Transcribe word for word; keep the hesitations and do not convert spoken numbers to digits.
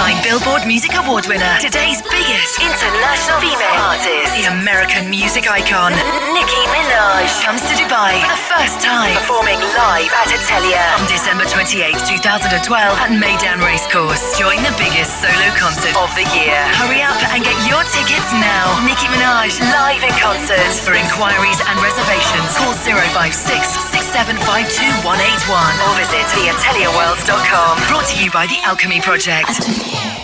Nine Billboard Music Award winner, today's biggest international female artist, the American music icon, Nicki Minaj, comes to Dubai for the first time, performing live at ATELIER on December twenty-eighth, twenty twelve at Meydan Racecourse. Join the biggest solo concert of the year. Hurry up and get your tickets now. Nicki Minaj live in concert. For inquiries and reservations, call zero five six, six seven five two, one eight one or visit the atelier world dot com. Brought to you by the Alchemy Project.